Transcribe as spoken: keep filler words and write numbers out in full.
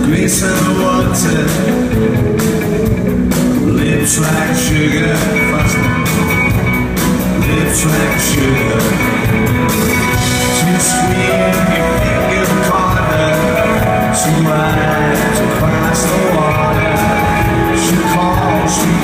Grace and water, lips like sugar, lips like sugar. Too sweet, your finger caught her, too wide to cross the water. She calls, she